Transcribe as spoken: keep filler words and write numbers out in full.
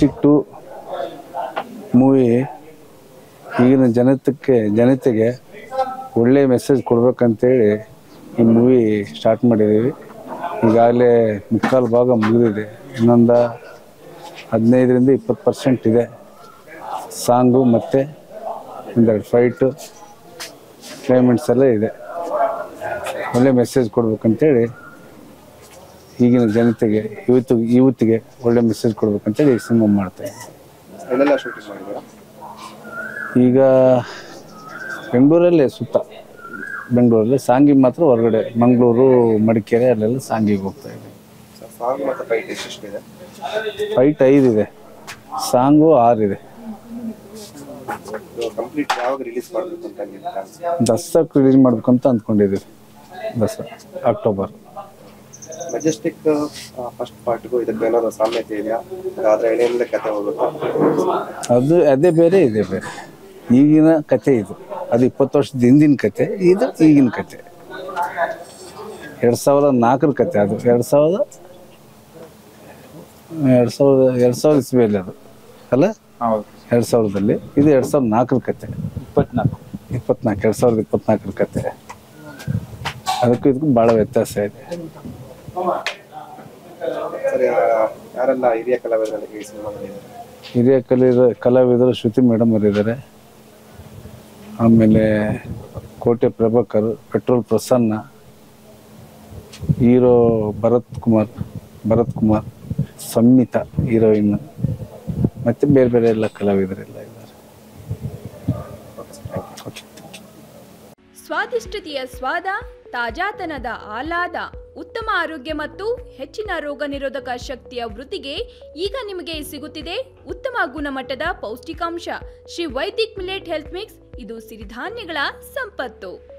Majestic to movie ಈಗಿನ ಜನತಕ್ಕೆ ಜನತೆಗೆ ಒಳ್ಳೆಯ ಮೆಸೇಜ್ ಕೊಡ್ಬೇಕಂತೇಳಿ ಈ ಮೂವಿ ಸ್ಟಾರ್ಟ್ ಮಾಡಿದ್ದೀವಿ. ಈಗಾಗಲೇ ಮುಕ್ಕಾಲು ಭಾಗ ಮುಗಿದಿದೆ. ಇನ್ನೊಂದು ಹದಿನೈದರಿಂದ ಇಪ್ಪತ್ತು ಪರ್ಸೆಂಟ್ ಇದೆ. ಸಾಂಗು ಮತ್ತು ಒಂದೆರಡು ಫೈಟು ಕ್ಲೈಮೆಂಟ್ಸ್ ಎಲ್ಲ ಇದೆ. ಒಳ್ಳೆ ಮೆಸೇಜ್ ಕೊಡ್ಬೇಕಂತೇಳಿ ಈಗಿನ ಜನತೆಗೆ ಇವತ್ತು ಯೂತ್ಗೆ ಒಳ್ಳೆ ಮೆಸೇಜ್ ಕೊಡ್ಬೇಕಂತೇಳಿ ಈ ಸಿನಿಮಾ ಮಾಡ್ತಾಯಿದ್ದೆ. ಈಗ ಬೆಂಗಳೂರಲ್ಲೇ ಸುತ್ತ ಬೆಂಗಳೂರಲ್ಲಿ ಸಾಂಗಿಗೆ ಮಾತ್ರ ಹೊರಗಡೆ ಮಂಗಳೂರು ಮಡಿಕೇರಿ ಅಲ್ಲೆಲ್ಲ ಸಾಂಗಿಗೆ ಹೋಗ್ತಾ ಇದೆ. ಫೈಟ್ ಐದಿದೆ, ಸಾಂಗು ಆರಿದೆ. ದಸರಾಕ್ಕೆ ರಿಲೀಸ್ ಮಾಡ್ಬೇಕಂತ ಅಂದ್ಕೊಂಡಿದ್ದೀವಿ. ದಸರಾ ಅಕ್ಟೋಬರ್. ಮೆಜೆಸ್ಟಿಕ್ ಫಸ್ಟ್ ಪಾರ್ಟ್ಗೂ ಇದಕ್ಕೆ ಏನಾದರೂ ಸಾಮ್ಯತೆ ಇದೆಯಾ? ಆದರೆ ಎಳೆಯಿಂದ ಕತೆ ಹೋಗುತ್ತೆ. ಅದು ಅದೇ ಬೇರೆ ಇದೆ ಬೇರೆ. ಈಗಿನ ಕತೆ ಇದು, ಅದು ಇಪ್ಪತ್ತು ವರ್ಷದ ಹಿಂದಿನ ಕತೆ, ಇದು ಈಗಿನ ಕತೆ. ಎರಡು ಸಾವಿರದ ನಾಲ್ಕರ ಕತೆ ಅದು. ಎರಡು ಸಾವಿರದ ಎರಡು ಸಾವಿರದ ಎರಡು ಸಾವಿರದ ಇಸ್ವಿಯಲ್ಲಿ ಅದು ಅಲ್ಲ, ಎರಡು ಸಾವಿರದಲ್ಲಿ. ಇದು ಎರಡು ಸಾವಿರದ ನಾಲ್ಕರ ಕತೆ. ಇಪ್ಪತ್ನಾಲ್ಕು ಇಪ್ಪತ್ನಾಲ್ಕು ಎರಡು ಸಾವಿರದ ಇಪ್ಪತ್ನಾಲ್ಕರ ಕತೆ. ಅದಕ್ಕೂ ಇದಕ್ಕೂ ಭಾಳ ವ್ಯತ್ಯಾಸ ಇದೆ. ಯಾರೆಲ್ಲ ಹಿರಿಯ ಕಲಾವಿದರಿಗೆ ಈ ಸಿನಿಮಾದಲ್ಲಿ? ಹಿರಿಯ ಕಲಿದ ಕಲಾವಿದರು ಶ್ರುತಿ ಮೇಡಮ್ ಅವರಿದ್ದಾರೆ. ಆಮೇಲೆ Kote Prabhakar, petrol Prasanna, hero Bharat Kumar Bharat Kumar Sanmitha heroine, ಮತ್ತು ಬೇರೆ ಬೇರೆ ಎಲ್ಲ ಕಲಾವಿದರೆಲ್ಲ ಇದ್ದಾರೆ. ಸ್ವಾದಿಷ್ಟತೆಯ ಸ್ವಾದ, ತಾಜಾತನದ ಆಹ್ಲಾದ, ಉತ್ತಮ ಆರೋಗ್ಯ ಮತ್ತು ಹೆಚ್ಚಿನ ರೋಗ ನಿರೋಧಕ ಶಕ್ತಿಯ ವೃದ್ಧಿಗೆ ಈಗ ನಿಮಗೆ ಸಿಗುತ್ತಿದೆ ಉತ್ತಮ ಗುಣಮಟ್ಟದ ಪೌಷ್ಟಿಕಾಂಶ Shri Vaidik millet health mix. ಇದು ಸಿರಿಧಾನ್ಯಗಳ ಸಂಪತ್ತು.